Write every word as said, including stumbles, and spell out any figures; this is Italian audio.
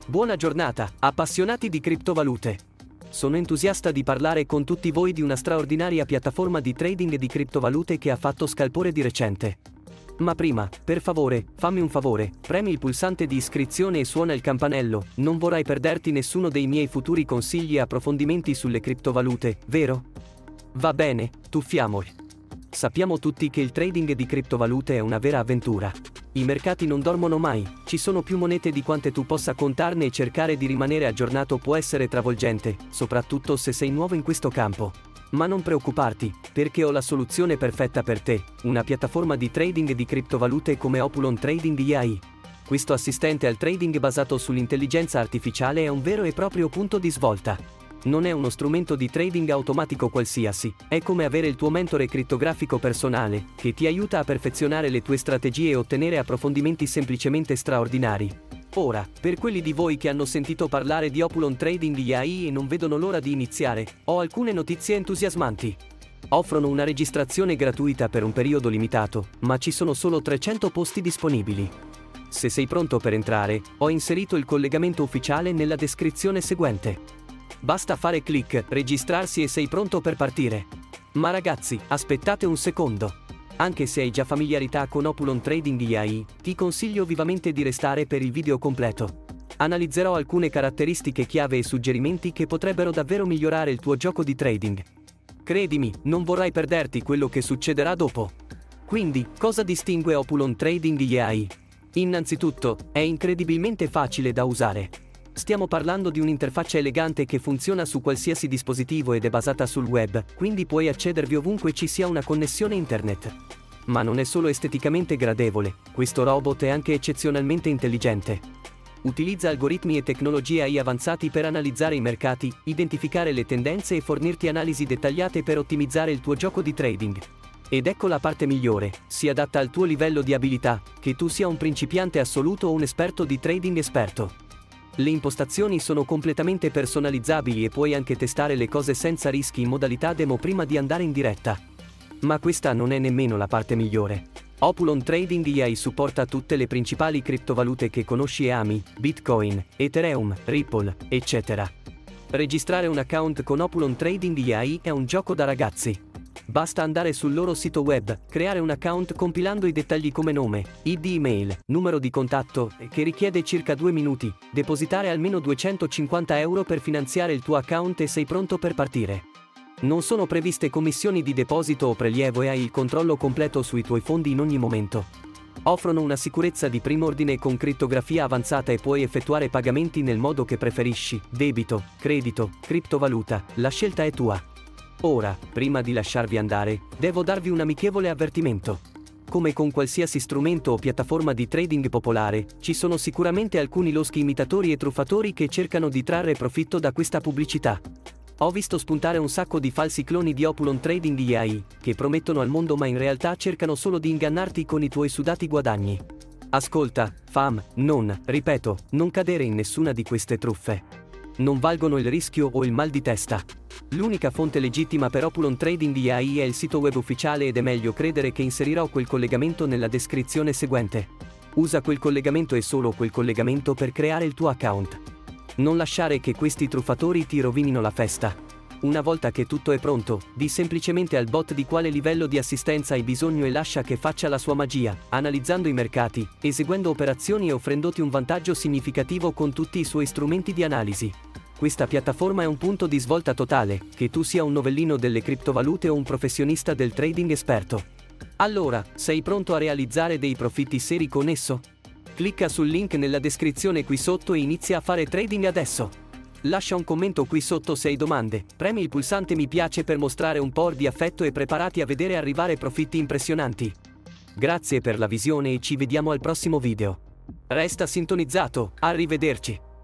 Buona giornata, appassionati di criptovalute. Sono entusiasta di parlare con tutti voi di una straordinaria piattaforma di trading di criptovalute che ha fatto scalpore di recente. Ma prima, per favore, fammi un favore, premi il pulsante di iscrizione e suona il campanello, non vorrai perderti nessuno dei miei futuri consigli e approfondimenti sulle criptovalute, vero? Va bene, tuffiamoli. Sappiamo tutti che il trading di criptovalute è una vera avventura. I mercati non dormono mai, ci sono più monete di quante tu possa contarne e cercare di rimanere aggiornato può essere travolgente, soprattutto se sei nuovo in questo campo. Ma non preoccuparti, perché ho la soluzione perfetta per te, una piattaforma di trading di criptovalute come Opulon Trading A I. Questo assistente al trading basato sull'intelligenza artificiale è un vero e proprio punto di svolta. Non è uno strumento di trading automatico qualsiasi, è come avere il tuo mentore crittografico personale, che ti aiuta a perfezionare le tue strategie e ottenere approfondimenti semplicemente straordinari. Ora, per quelli di voi che hanno sentito parlare di Opulon Trading A I e non vedono l'ora di iniziare, ho alcune notizie entusiasmanti. Offrono una registrazione gratuita per un periodo limitato, ma ci sono solo trecento posti disponibili. Se sei pronto per entrare, ho inserito il collegamento ufficiale nella descrizione seguente. Basta fare clic, registrarsi e sei pronto per partire. Ma ragazzi, aspettate un secondo. Anche se hai già familiarità con Opulon Trading A I, ti consiglio vivamente di restare per il video completo. Analizzerò alcune caratteristiche chiave e suggerimenti che potrebbero davvero migliorare il tuo gioco di trading. Credimi, non vorrai perderti quello che succederà dopo. Quindi, cosa distingue Opulon Trading A I? Innanzitutto, è incredibilmente facile da usare. Stiamo parlando di un'interfaccia elegante che funziona su qualsiasi dispositivo ed è basata sul web, quindi puoi accedervi ovunque ci sia una connessione internet. Ma non è solo esteticamente gradevole, questo robot è anche eccezionalmente intelligente. Utilizza algoritmi e tecnologie A I avanzati per analizzare i mercati, identificare le tendenze e fornirti analisi dettagliate per ottimizzare il tuo gioco di trading. Ed ecco la parte migliore, si adatta al tuo livello di abilità, che tu sia un principiante assoluto o un esperto di trading esperto. Le impostazioni sono completamente personalizzabili e puoi anche testare le cose senza rischi in modalità demo prima di andare in diretta. Ma questa non è nemmeno la parte migliore. Opulon Trading A I supporta tutte le principali criptovalute che conosci e ami, Bitcoin, Ethereum, Ripple, eccetera. Registrare un account con Opulon Trading A I è un gioco da ragazzi. Basta andare sul loro sito web, creare un account compilando i dettagli come nome, I D email, numero di contatto, che richiede circa due minuti, depositare almeno duecentocinquanta euro per finanziare il tuo account e sei pronto per partire. Non sono previste commissioni di deposito o prelievo e hai il controllo completo sui tuoi fondi in ogni momento. Offrono una sicurezza di primo ordine con crittografia avanzata e puoi effettuare pagamenti nel modo che preferisci, debito, credito, criptovaluta, la scelta è tua. Ora, prima di lasciarvi andare, devo darvi un amichevole avvertimento. Come con qualsiasi strumento o piattaforma di trading popolare, ci sono sicuramente alcuni loschi imitatori e truffatori che cercano di trarre profitto da questa pubblicità. Ho visto spuntare un sacco di falsi cloni di Opulon Trading A I, che promettono al mondo ma in realtà cercano solo di ingannarti con i tuoi sudati guadagni. Ascolta, fam, non, ripeto, non cadere in nessuna di queste truffe. Non valgono il rischio o il mal di testa. L'unica fonte legittima per Opulon Trading A I è il sito web ufficiale ed è meglio credere che inserirò quel collegamento nella descrizione seguente. Usa quel collegamento e solo quel collegamento per creare il tuo account. Non lasciare che questi truffatori ti rovinino la festa. Una volta che tutto è pronto, di semplicemente al bot di quale livello di assistenza hai bisogno e lascia che faccia la sua magia, analizzando i mercati, eseguendo operazioni e offrendoti un vantaggio significativo con tutti i suoi strumenti di analisi. Questa piattaforma è un punto di svolta totale, che tu sia un novellino delle criptovalute o un professionista del trading esperto. Allora, sei pronto a realizzare dei profitti seri con esso? Clicca sul link nella descrizione qui sotto e inizia a fare trading adesso. Lascia un commento qui sotto se hai domande, premi il pulsante mi piace per mostrare un po' di affetto e preparati a vedere arrivare profitti impressionanti. Grazie per la visione e ci vediamo al prossimo video. Resta sintonizzato, arrivederci.